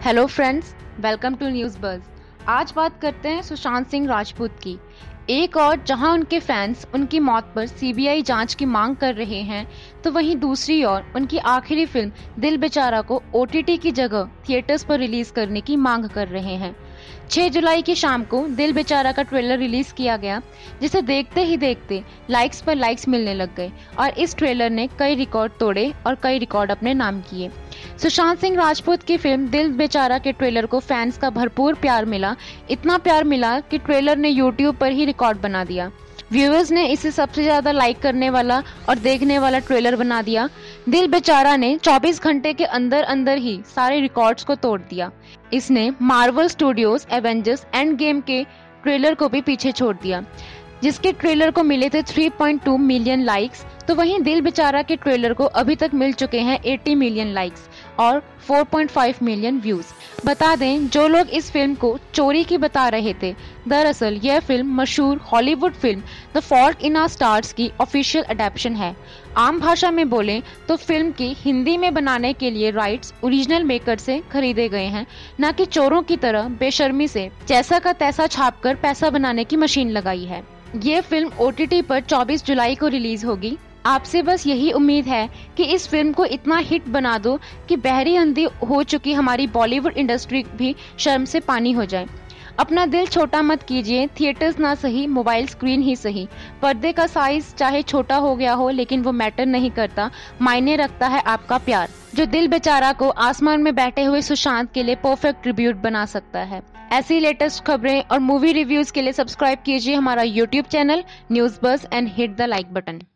Hello friends, welcome to news buzz. आज बात करते हैं सुशांत सिंह राजपूत की। एक और जहां उनके फैंस उनकी मौत पर सीबीआई जांच की मांग कर रहे हैं, तो वहीं दूसरी ओर उनकी आखिरी फिल्म दिल बेचारा को ओटीटी की जगह थिएटर्स पर रिलीज करने की मांग कर रहे हैं। 6 जुलाई की शाम को दिल बेचारा का ट्रेलर रिलीज किया गया, जिसे देखते ही देखते लाइक्स पर लाइक्स मिलने लग गए और इस ट्रेलर ने कई रिकॉर्ड तोड़े और कई रिकॉर्ड अपने नाम किए। सुशांत सिंह राजपूत की फिल्म दिल बेचारा के ट्रेलर को फैंस का भरपूर प्यार मिला। इतना प्यार मिला कि ट्रेलर ने यूट्यूब पर ही रिकॉर्ड बना दिया। व्यूअर्स ने इसे सबसे ज्यादा लाइक करने वाला और देखने वाला ट्रेलर बना दिया। दिल बेचारा ने 24 घंटे के अंदर अंदर ही सारे रिकॉर्ड्स को तोड़ दिया। इसने Marvel Studios Avengers endgame के ट्रेलर को भी पीछे छोड़ दिया, जिसके ट्रेलर को मिले थे 3.2 मिलियन लाइक्स। तो वहीं दिल बेचारा के ट्रेलर को अभी तक मिल चुके हैं 80 मिलियन लाइक्स और 4.5 मिलियन व्यूज। बता दें, जो लोग इस फिल्म को चोरी की बता रहे थे, दरअसल यह फिल्म मशहूर Hollywood film the fault in our stars की ऑफिशियल अडेप्शन है। आम भाषा में बोलें तो फिल्म की हिंदी में बनाने के लिए राइट्स ओरिजिनल मेकर से खरीदे गए हैं, न कि चोरों की तरह बेशर्मी से जैसा का तैसा छापकर पैसा बनाने की मशीन लगाई है। ये फिल्म ओटीटी पर 24 जुलाई को रिलीज होगी। आपसे बस यही उम्मीद है कि इस फिल्म को इतना हिट बना दो कि बहरी अंधी हो चुकी हमारी बॉलीवुड इंडस्ट्री भी शर्म से पानी हो जाए। अपना दिल छोटा मत कीजिए, थिएटर्स ना सही, मोबाइल स्क्रीन ही सही। पर्दे का साइज चाहे छोटा हो गया हो, लेकिन वो मैटर नहीं करता, मायने रखता है आपका प्यार, जो दिल बेचारा को आसमान में बैठे हुए सुशांत के लिए परफेक्ट ट्रिब्यूट बना सकता है। ऐसी लेटेस्ट खबरें और मूवी रिव्यूज के लिए सब्सक्राइब कीजिए हमारा YouTube channel news buzz and hit the like button.